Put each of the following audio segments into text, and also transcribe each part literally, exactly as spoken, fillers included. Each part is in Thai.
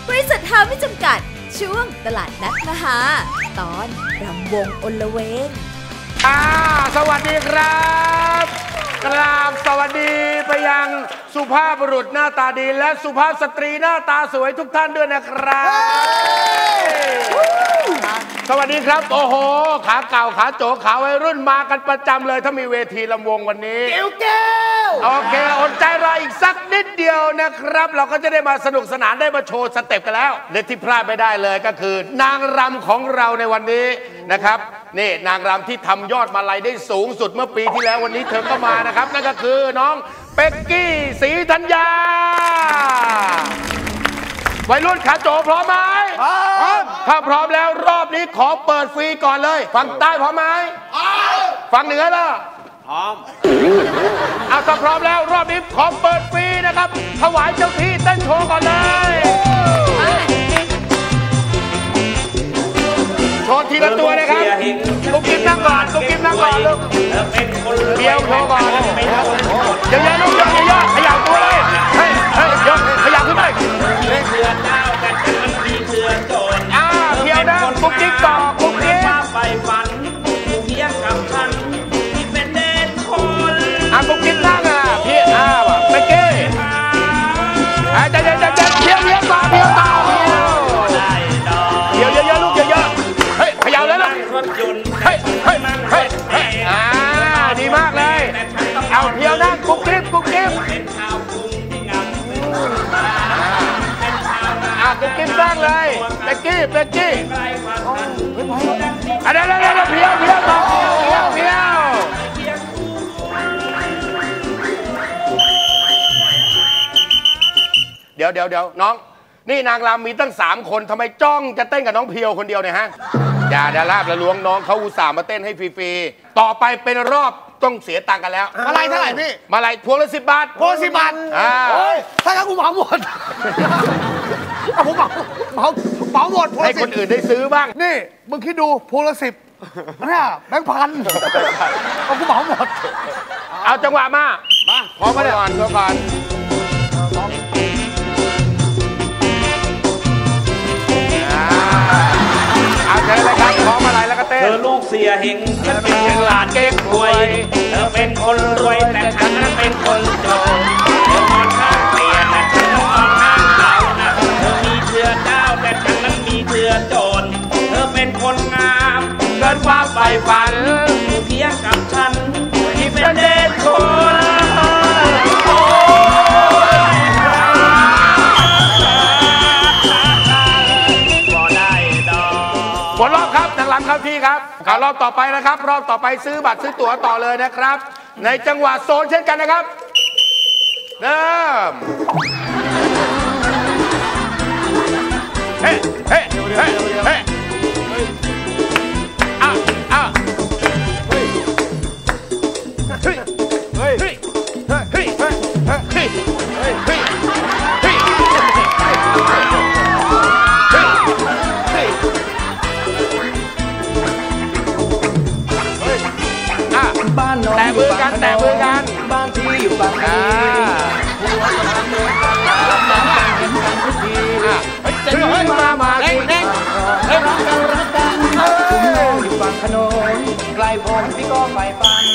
บริษัทฮาไม่จำกัดช่วงตลาดนัดมหาตอนรำวงอลเวงอ่าสวัสดีครับกราบสวัสดีไปยังสุภาพบุรุษหน้าตาดีและสุภาพสตรีหน้าตาสวยทุกท่านด้วยนะครับสวัสดีครับโอ้โหขาเก่าขาโจขาวัยรุ่นมากันประจำเลยถ้ามีเวทีลำวงวันนี้เกลเกลโอเคอดใจรออีกสักนิดเดียวนะครับเราก็จะได้มาสนุกสนานได้มาโชว์สเต็ปกันแล้วและที่พลาดไม่ได้เลยก็คือนางรำของเราในวันนี้นะครับนี่นางรำที่ทำยอดมาลัยได้สูงสุดเมื่อปีที่แล้ววันนี้เธอก็มานะครับนั่นก็คือน้องเป็กกี้ศรีธัญญาวัยรุ่นขาโจพร้อมไหมพร้อมถ้าพร้อมแล้วรอบนี้ขอเปิดฟรีก่อนเลยฝั่งใต้พร้อมไหมฝั่งเหนือล่ะพร้อมเอาถ้าพร้อมแล้วรอบนี้ขอเปิดฟรีนะครับถวายเจ้าที่เต้นโชว์ก่อนเลยโชว์ทีละตัวนะครับกุ๊กกิ๊บนั่งก่อนกุ๊กกิ๊บนั่งก่อนลูกเดี่ยวโชว์ก่อนเดี๋ยวๆลูกเดี๋ยวๆขยับตัวเลยเฮ้ยเฮ้ยยกขยับขึ้นไปอ่าเพียวนะกุ๊กกิ๊บต่อกุ๊กกิ๊บไปฝันเพียงกับฉันที่เป็นเด่นคนอ่ะกุ๊กกิ๊บนั่งอ่ะพี่อ้าวเมื่อกี้อ่ะจะจะจะจะเพียวเพียวต่อเพียวต่อเพียวเพียวเยอะๆลูกเยอะๆเฮ้ยขยับเลยนะเฮ้ยเฮ้ยเฮ้ยเฮ้ยอ่าดีมากเลยเอาเพียวนั่งกุ๊กกิ๊บกุ๊กกิ๊บกุ๊กกิ๊บนั่งเลยเป็กกี้เป็กกี้อะเดี๋ยวเดี๋ยวเดี๋ยวเพียวเพียวต่อเพียวเพียวเพียวเดี๋ยวเดี๋ยวเดี๋ยวน้องนี่นางรำมีตั้งสามคนทำไมจ้องจะเต้นกับน้องเพียวคนเดียวเนี่ยฮะอย่าดาราบละล้วงน้องเขาอุตส่าห์มาเต้นให้ฟรีๆต่อไปเป็นรอบต้องเสียตังค์กันแล้วมาลัยเท่าไหร่พี่มาลัยพวงละสิบบาทพวงสิบบาทอ่าโอ้ยถ้างั้นกูเหมาหมดเอาผมเหมาเหมาเหมาหมดให้คนอื่นได้ซื้อบ้างนี่มึงคิดดูพวงละสิบเนี่ยแบงค์พันเอากูเหมาหมดเอาจังหวะมามาพร้อมกันก่อนก่อนเอาเชิญเลยครับพร้อมอะไรแล้วก็เต้นเธอลูกเสียเฮงฉันเป็นหลานเก๊กหวยเธอเป็นคนรวยแต่ฉันนั้นเป็นคนจนเธอนอนข้างเตียงแต่ฉันนอนข้างเสานะเธอมีเชื้อเจ้าแต่ฉันนั้นมีเชื้อโจรเธอเป็นคนงามเกินความใฝ่ฝันอยู่เพียงกับฉันที่เป็นเด็กคนหมดรอบครับนางรำเข้าที่ครับข่าวรอบต่อไปนะครับรอบต่อไปซื้อบัตรซื้อตั๋วต่อเลยนะครับในจังหวะโซนเช่นกันนะครับเริ่มเฮ้เฮ้เฮ้เฮ้อ้าวอ้าวเฮ้ยเฮ้ยเฮ้ยเฮ้ยเฮ้ยเฮ้ยเฮ้ยเฮ้ยเฮ้ยเฮ้ยแต่มือกันแต่มือกันบ้านที่อยู่ฝั่งนี้จะหนีมามาเร่งเร่งเร่งรักกันรักกันคุณแม่อยู่ฝั่งถนนไกลผมพี่ก็ไปฟัน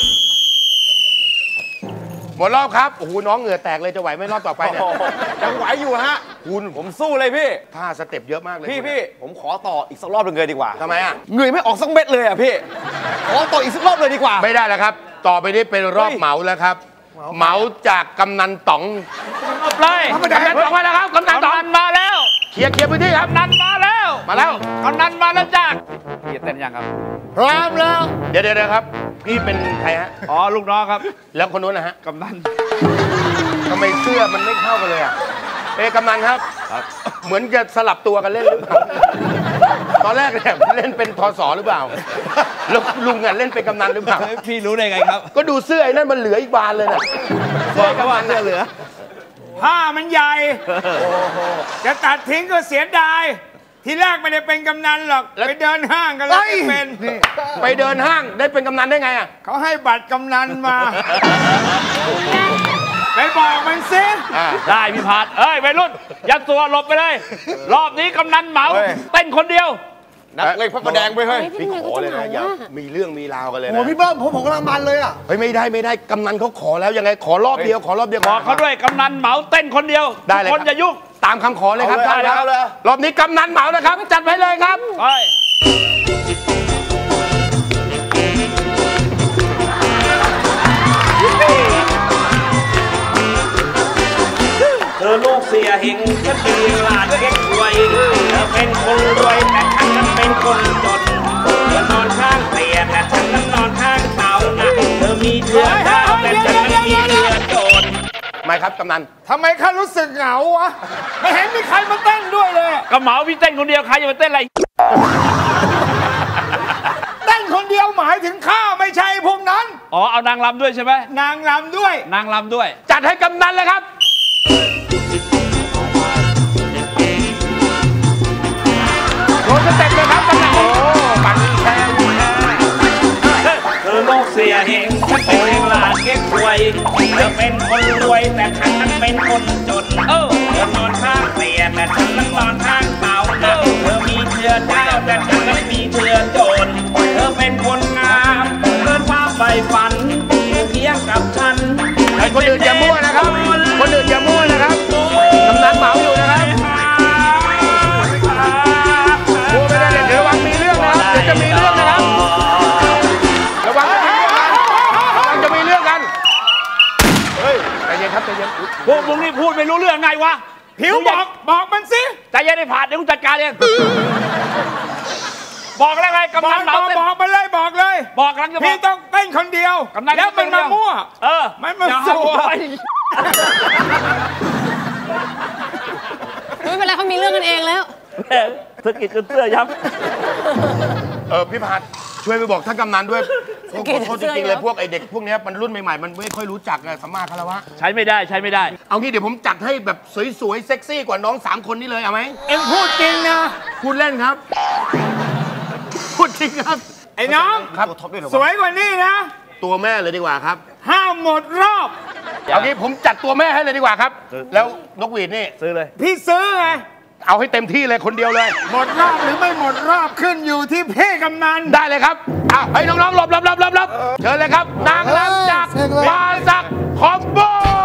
หมดรอบครับโอ้โหน้องเหงื่อแตกเลยจะไหวไหมรอบต่อไปเนี่ยยังไหวอยู่ฮะคุณผมสู้เลยพี่ท่าสเต็ปเยอะมากเลยพี่พี่ผมขอต่ออีกสักรอบหนึ่งเลยดีกว่าทำไมอ่ะเหนื่อยไม่ออกสักเม็ดเลยอ่ะพี่ขอต่ออีกสักรอบเลยดีกว่าไม่ได้แล้วครับต่อไปนี้เป็นรอบเหมาแล้วครับเหมาจากกำนันต๋องเลยกำนันต๋องมาแล้วครับกำนันต๋องมาแล้วเคลียร์เคลียร์พื้นที่ครับกำนันมาแล้วมาแล้วกำนันมาแล้วจ้าพี่เต้นยังครับพร้อมแล้วเดี๋ยวเดี๋ยวครับพี่เป็นใครฮะอ๋อลูกน้องครับแล้วคนนู้นนะฮะกำนันทำไมเสื้อมันไม่เข้ากันเลยอ่ะเอ๊ะกำนันครับเหมือนจะสลับตัวกันเล่นหรือเปล่าตอนแรกเนี่ยเล่นเป็นทศหรือเปล่าแล้วลุงอ่ะเล่นเป็นกำนันหรือเปล่าพี่รู้ได้ไงครับก็ดูเสื้อไอ้นั่นมันเหลืออีกบานเลยน่ะบอกเขาว่าเสื้อเหลือผ้ามันใหญ่จะตัดทิ้งก็เสียดายทีแรกไม่ได้เป็นกำนันหรอกไปเดินห้างกันแล้วได้เป็นไปเดินห้างได้เป็นกำนันได้ไงอ่ะเขาให้บัตรกำนันมาไปบอกมันสิได้พี่พาดเอ้ยวัยรุ่นยัดตัวหลบไปเลยรอบนี้กำนันเหมาเต้นคนเดียวนักเล่นพระประแดงไปเฮ้ยพี่ขอเลยนะอย่ามีเรื่องมีราวกันเลยนะโอ้พี่เบิ้มผมผมกำลังมันเลยอ่ะเฮ้ยไม่ได้ไม่ได้กำนันเขาขอแล้วยังไงขอรอบเดียวขอรอบเดียวบอกเขาด้วยกำนันเหมาเต้นคนเดียวได้เลยคนจะยุ่งตามคำขอเลยครับได้แล้วรอบนี้กำนันเหมานะครับจัดไปเลยครับเธอลูกเสียหิงก็ตีหลานเก๊กรวยเธอเป็นคนรวยแต่ฉันนั้นเป็นคนจนเธอนอนข้างเตียงแต่ฉันนั้นนอนข้างเตานะเธอมีเชื้อดาวแต่ฉันนั้นมีเชื้อโจรไม่ครับกำนันทำไมข้ารู้สึกเหงาวะไม่เห็นมีใครมาเต้นด้วยเลยก็เหมาพี่เต้นคนเดียวใครจะมาเต้นอะไรเต้นคนเดียวหมายถึงข้าไม่ใช่พวกนั้นอ๋อเอานางรำด้วยใช่ไหมนางรำด้วยนางรำด้วยจัดให้กำนันเลยครับโดนสเต็ปเลยครับกำนันโอ้ปั่นแค่เธอโลกเสียเองฉันเป็นหลานเก๊กรวยเธอเป็นคนรวยแต่ฉันนั้นเป็นคนจนเออเธอนอนข้างเตียงแต่ฉันนั้นนอนข้างเตาเออเธอมีเชื้อเจ้าแต่ฉันนั้นมีเชื้อโจรเธอเป็นคนงามเกินความใฝ่ฝันเพียงกับฉันไอ้คนอื่นอย่ามั่วนะครับคนอื่นอย่ามั่วนะครับกำนันเหมาอยู่นะครับมั่วไม่ได้เลยเดี๋ยวระวังมีเรื่องนะครับเดี๋ยวจะมีเรื่องนะครับระวังจะมีเรื่องกันระวังจะมีเรื่องกันเฮ้ยใจเย็นครับใจเย็นพวกมึงนี่พูดไม่รู้เรื่องไงวะผิวบอกบอกมันสิใจเย็นได้ผ่านเดี๋ยวกูจัดการเองบอกอะไรไงกำนันเหมาบอกไปเลยบอกเลยบอกกำลังจะบอกพี่ต้องเต้นคนเดียวแล้วมันมามั่วเออมันมาสัวไม่เป็นไรเขามีเรื่องกันเองแล้วสกิดจนเสื้อยับเออพี่พัดช่วยไปบอกท่านกำนันด้วยขอโทษจริงๆเลยพวกไอเด็กพวกนี้มันรุ่นใหม่ๆมันไม่ค่อยรู้จักสัมมาคารวะใช้ไม่ได้ใช้ไม่ได้เอางี้เดี๋ยวผมจัดให้แบบสวยๆเซ็กซี่กว่าน้องสามคนนี้เลยเอาไหมเอ็งพูดจริงนะพูดเล่นครับพูดจริงครับไอ้น้องครับสวยกว่านี้นะตัวแม่เลยดีกว่าครับห้ามหมดรอบเอางี้ผมจัดตัวแม่ให้เลยดีกว่าครับแล้วนกหวีดนี่ซื้อเลยพี่ซื้อไงเอาให้เต็มที่เลยคนเดียวเลยหมดรอบหรือไม่หมดรอบขึ้นอยู่ที่พี่กำนันได้เลยครับอ้าวให้น้องๆหลบหลบหลบหลบหลบเชิญเลยครับนางรำจากบาซักคอมโบ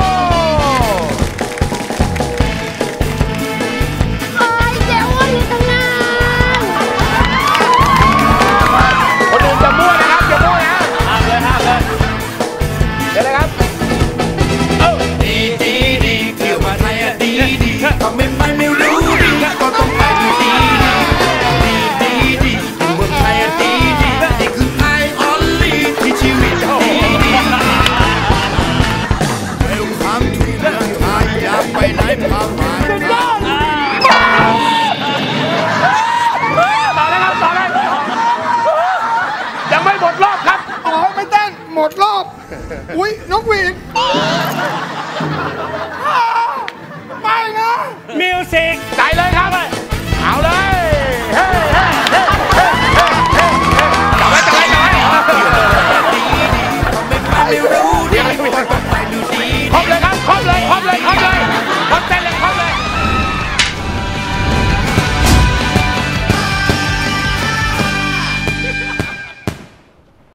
คนอื่นจะมั่วนะครับจะมั่วนะห้ามเลยห้ามเลยเดี๋ยวเลยครับเออดีดีดีเที่ยวมาไทยอะดีดีทำไม่ไปไม่รู้ดีก็ต้องไปดีดีดีดีดีเมืองไทยอะดีดีนี่คือไทยออลลี่ที่ชีวิตดีดีเวลคัมทูเมืองไทยอยากไปไหนพาไปต่อเลยครับต่อเลยยังไม่หมดรอบครับอ๋อไม่เต้นหมดรอบอุ้ยนกหวีดไม่นะมิวสิกใจเลยครับเอาเลยเฮ้เฮ้เฮ้เฮ้เฮ้เฮ้จับไว้จับไว้จับไว้